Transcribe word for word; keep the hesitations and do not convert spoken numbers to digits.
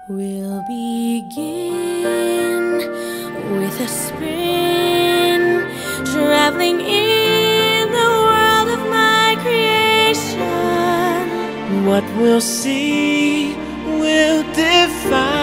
We'll begin with a spin, traveling in the world of my creation. What we'll see will define